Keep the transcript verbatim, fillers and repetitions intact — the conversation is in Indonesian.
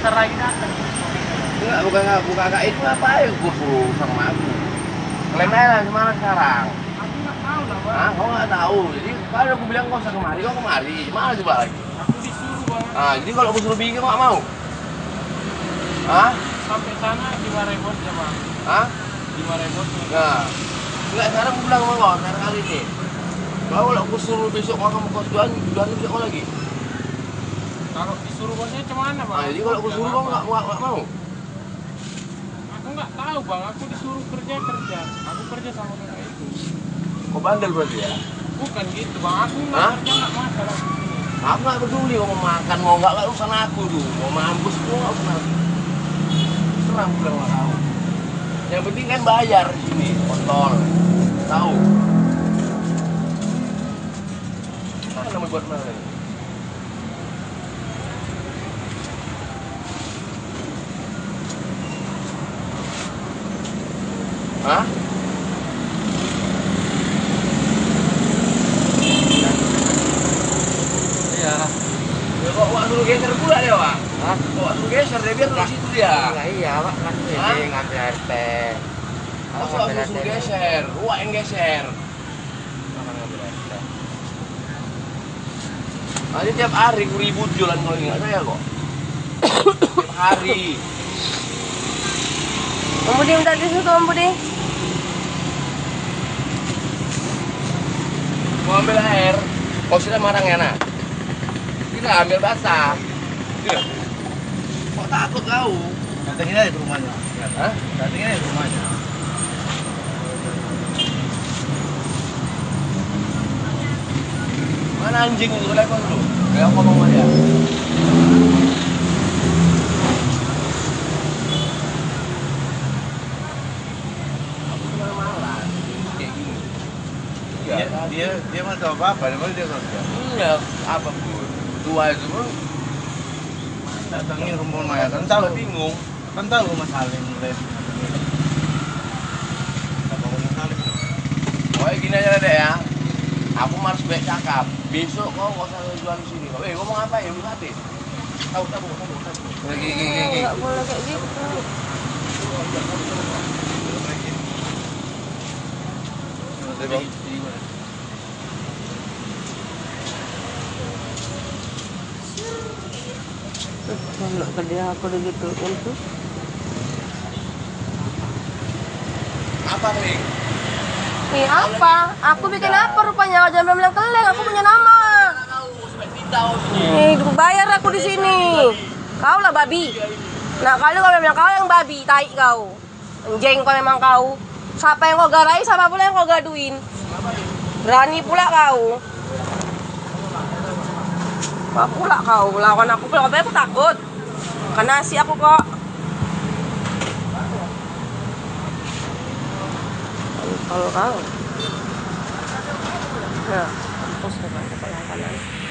bentar lagi datang. Enggak, bukan enggak, bukan enggak itu ngapain gue suruh sama aku. Klaim aja lah gimana sekarang? Aku nggak tahu lah bang. Ah, kau nggak tahu. Jadi kalau aku bilang kau usah kemari, kau kemari. Mana coba lagi? Aku disuruh bang. Ah, jadi kalau aku suruh bikin kau nggak mau? Ah? Sampai sana lima ribu ya bang. Ah? Lima ribu. Nah, enggak sekarang aku bilang sama kau, sekarang kali ini. Kalau aku suruh besok makan kau jualan, jualan besok kau lagi. Kalau disuruh bosnya cuman bang? Ah, jadi kalau aku suruh kau nggak nggak nggak mau? Aku nggak tahu bang, aku disuruh kerja kerja. Aku kerja sama kakak itu. Kau bandel berarti ya? Bukan gitu bang, aku nggak Hah? kerja nggak masalah. Aku nggak peduli kau mau makan mau nggak, lah urusan aku tuh. Mau mampus tuh nggak urusan aku. Serang bilang sama kau. Yang penting kan bayar di sini, kontol. Tahu? Mana mau buat mana ini? Hah? Iya. Ya kok wak suruh geser pula dia, Pak? Hah? Kok wak suruh geser dia biar di situ dia. Nah, iya pak kan Hah? ini ngambil air teh. Kalau Masa ngambil aku air suruh teh, geser, wak yang geser. makan ngambil air teh. Nanti tiap hari ku ribut jualan kalau ingat saya kok. Tiap hari. Om Budi minta tisu tuh Om Budi. Mau ambil air, kau sudah marah enak. Tidak ambil basah. Iya. Kok takut kau? Datengin aja ke rumahnya. Hah? Datengin aja ke rumahnya. Mana anjing itu telepon lu? Kayak ngomong sama dia. Aku cuma malas kayak gini. Iya, Dia dia dia mah tahu apa apa, dia dia kerja. iya, apa pun. Tua itu pun Datangin rumah Maya kan tahu, bingung. kan tahu rumah Salim les. Apa rumah Salim? Pokoknya gini aja deh ya. Aku harus baik cakap. Besok kau nggak usah jual di sini. Eh, ngomong apa ya? Lu hati. Tahu, tahu, tahu, tahu. Lagi gigi gigi. Enggak boleh kayak gitu. Kalau kerja aku udah gitu itu. Apa nih? Nih apa? Aku bikin apa rupanya? Jangan bilang keleng. Aku punya nama. Nih, bayar aku di sini. Kau lah babi. Nah kali kau memang kau yang babi, tai kau. Anjing kau memang kau. Siapa yang kau garai, siapa pula yang kau gaduin. Berani pula kau. Apa pula kau lawan aku pula, apa aku takut. Karena si aku kok. Kalau kau. Nah, terus dengan kepala kanan.